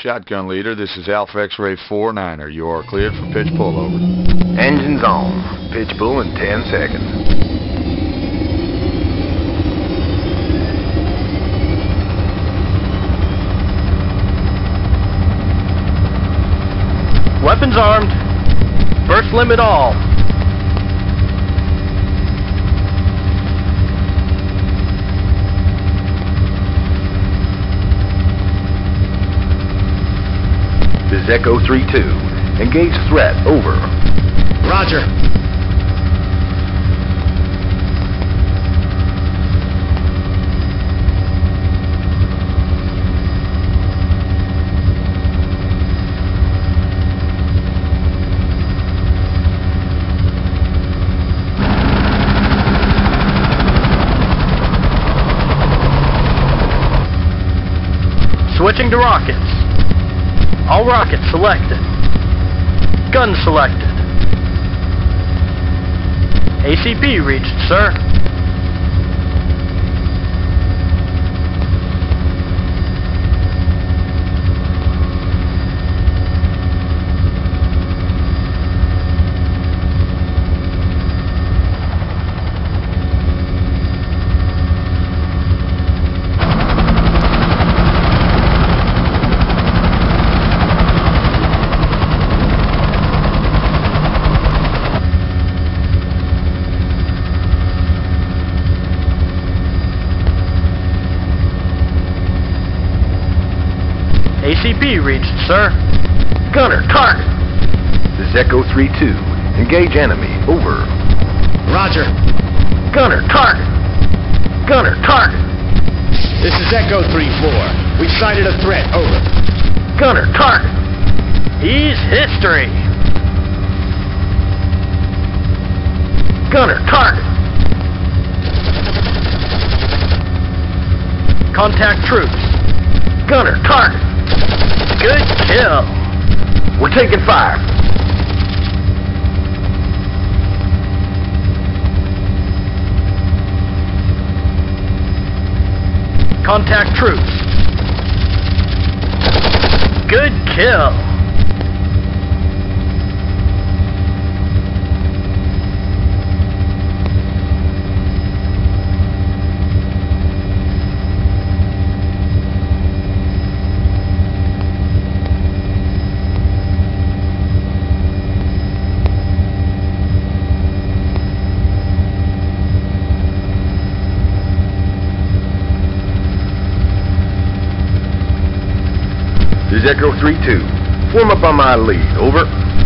Shotgun leader, this is Alpha X-Ray 49er. You are cleared for pitch pull, over. Engines on. Pitch pull in 10 seconds. Weapons armed. First limit all. This is Echo 3-2. Engage threat, over. Roger. Switching to rockets. All rockets selected. Gun selected. ACP reached, sir. ACP reached, sir. Gunner, target. This is Echo 3-2. Engage enemy, over. Roger. Gunner, target. Gunner, target. This is Echo 3-4. We've sighted a threat, over. Gunner, target. He's history. Gunner, target. Contact troops. Gunner, target. Good kill. We're taking fire. Contact troops. Good kill. This is Echo 3-2. Form up on my lead, over.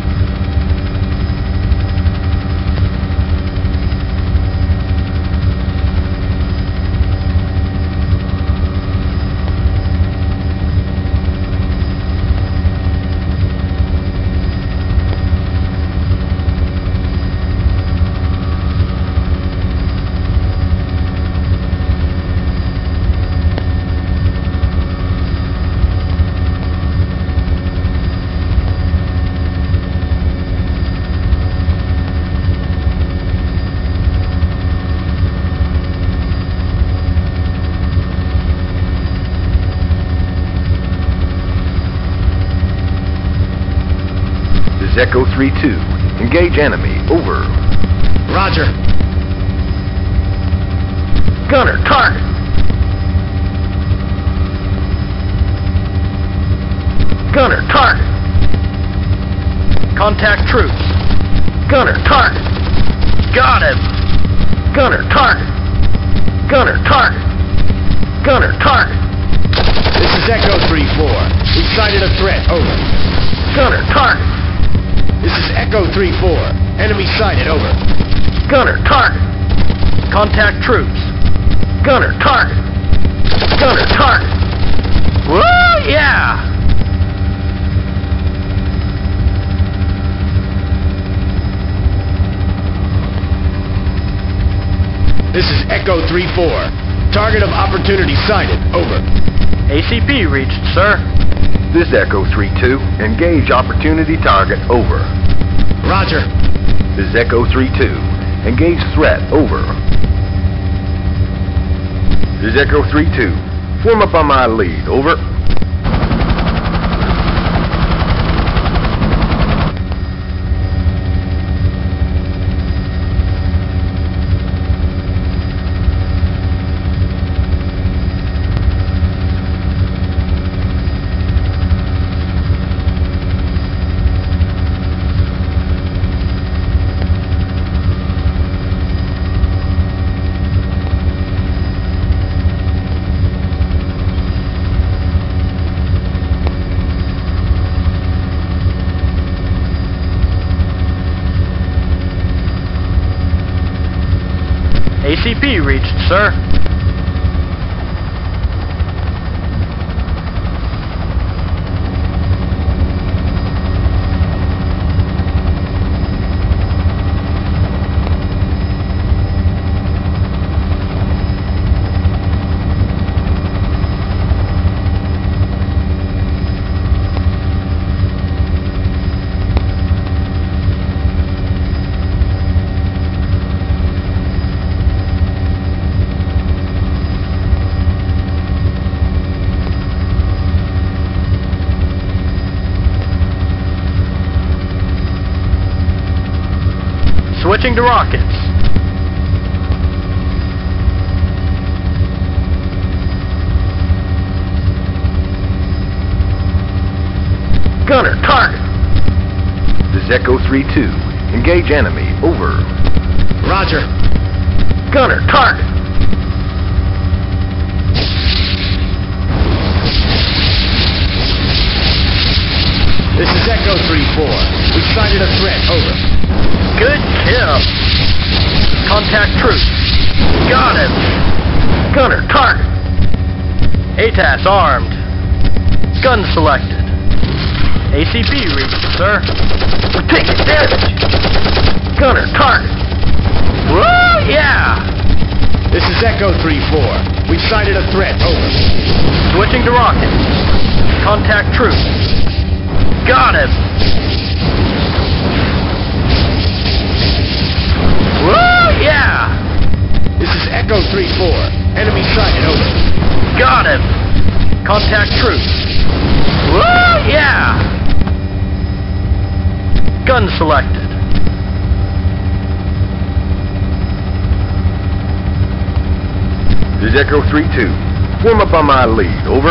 Echo 3-2. Engage enemy, over. Roger. Gunner, target. Gunner, target. Contact troops. Gunner, target. Got him. Gunner, target. Gunner, target. Gunner, target. This is Echo 3-4. We've sighted a threat, over. Gunner, target. This is Echo 3-4. Enemy sighted, over. Gunner, target. Contact troops. Gunner, target. Gunner, target. Woo, yeah! This is Echo 3-4. Target of opportunity sighted, over. ACP reached, sir. This is Echo 3-2. Engage opportunity target, over. Roger. This is Echo 3-2. Engage threat, over. This is Echo 3-2. Form up on my lead, over. ACP reached, sir. Switching to rockets. Gunner, target! This is Echo 3-2. Engage enemy. Over. Roger. Gunner, target! This is Echo 3-4. We've sighted a threat. Over. Good kill. Contact troops. Got him. Gunner, target! ATAS armed. Gun selected. ACP reached, sir. We're taking damage! Gunner, target! Woo, yeah! This is Echo 3-4. We've sighted a threat. Over. Switching to rockets. Contact troops. Got him. Woo, yeah! This is Echo 3-4. Enemy sighted. Over. Got him. Contact troops. Woo, yeah! Gun selected. This is Echo 3-2. Form up on my lead. Over.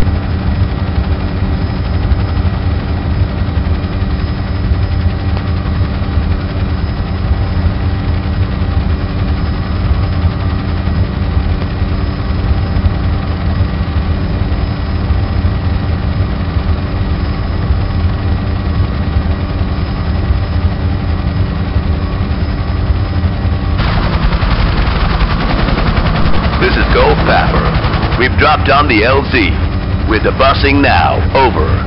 This is Gulf Papa. We've dropped on the LZ. We're debussing now. Over.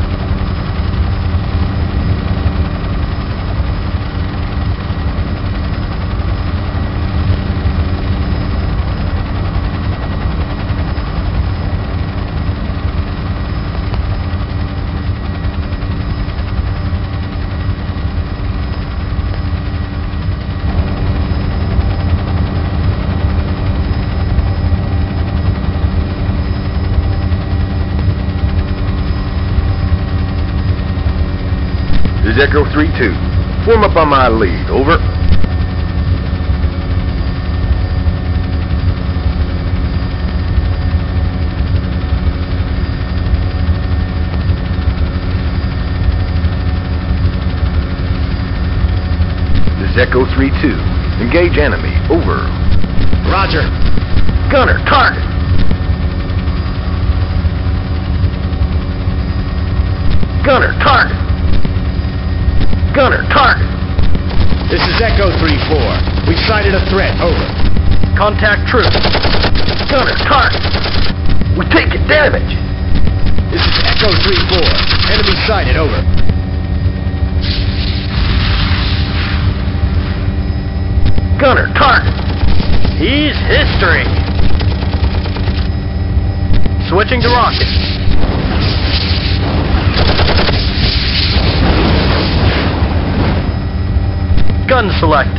This is Echo 3-2. Form up on my lead. Over. This is Echo 3-2. Engage enemy. Over. Roger. Gunner, target! Gunner, target! Gunner, target! This is Echo 3-4. We've sighted a threat. Over. Contact troops. Gunner, target! We're taking damage! This is Echo 3-4. Enemy sighted. Over. Gunner, target! He's history. Switching to rockets. Gun selected.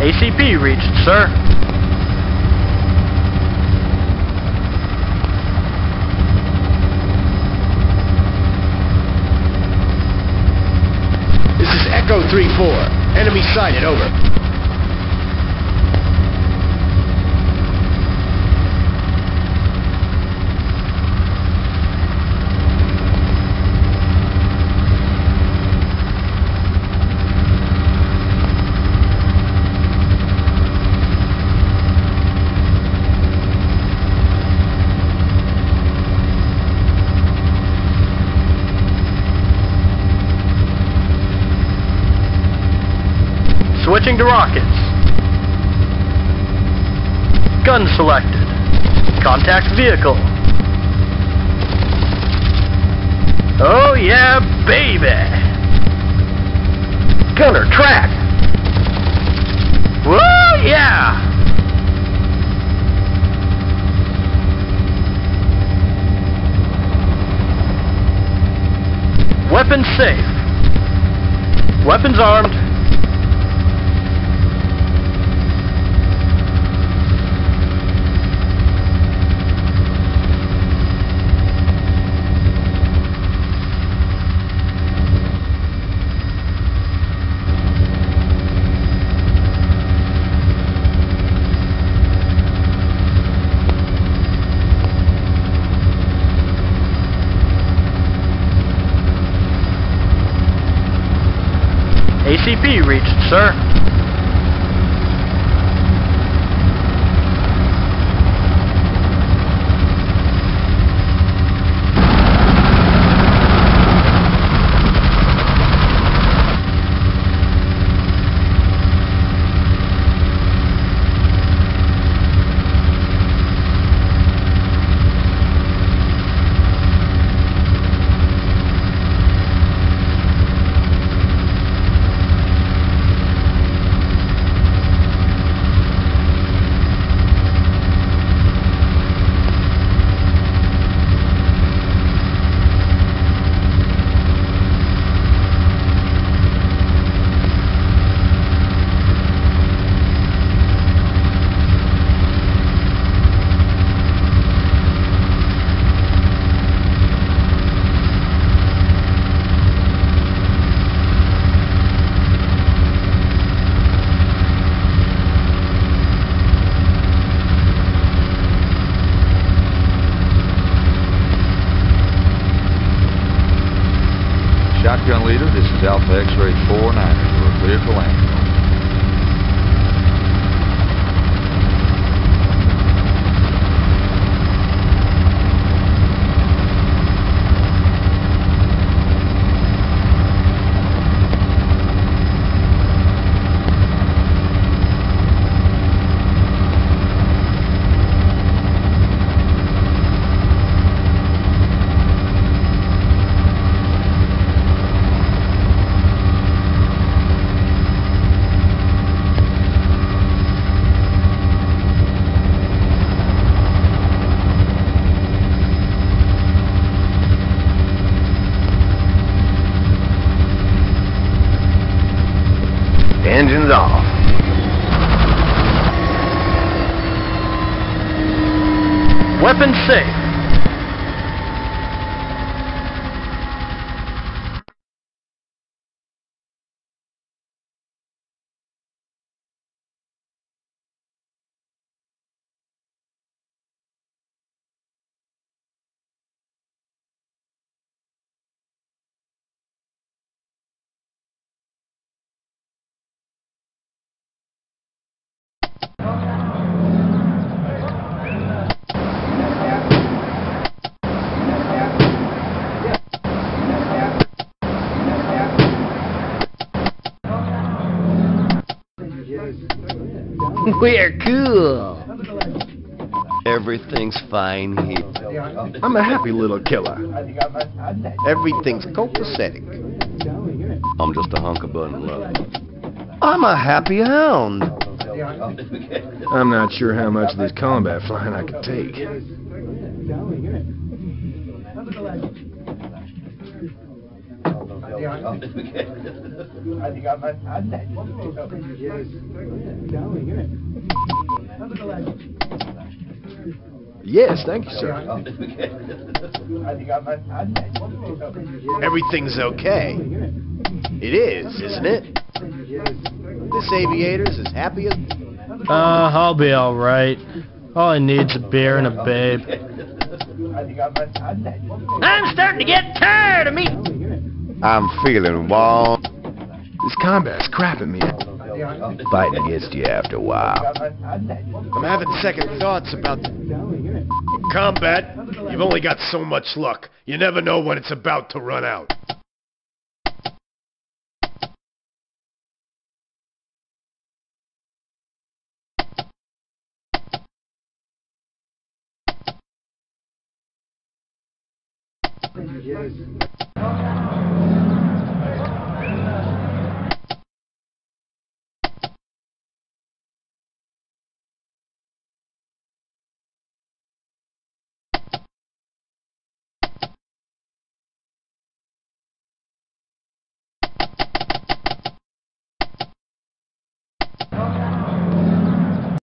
ACP reached, sir. This is Echo 3-4. Enemy sighted, over. Switching to rockets. Gun selected. Contact vehicle. Oh yeah, baby! Gunner, track! Woo yeah! Weapons safe. Weapons armed. ACP reached, sir. Shotgun leader, this is Alpha X-ray 49. You are cleared for landing. Engines off. Weapons safe. We're cool. Everything's fine here. I'm a happy little killer. Everything's copacetic. I'm just a hunk of bun love. I'm a happy hound. I'm not sure how much of this combat flying I could take. Yes, thank you, sir. Everything's okay. It is, isn't it? This aviator's as happy as... I'll be alright. All I need's a beer and a babe. I'm starting to get tired of me. I'm feeling warm. This combat's crapping me up. Fighting gets to you after a while. I'm having second thoughts about... Combat, you've only got so much luck. You never know when it's about to run out.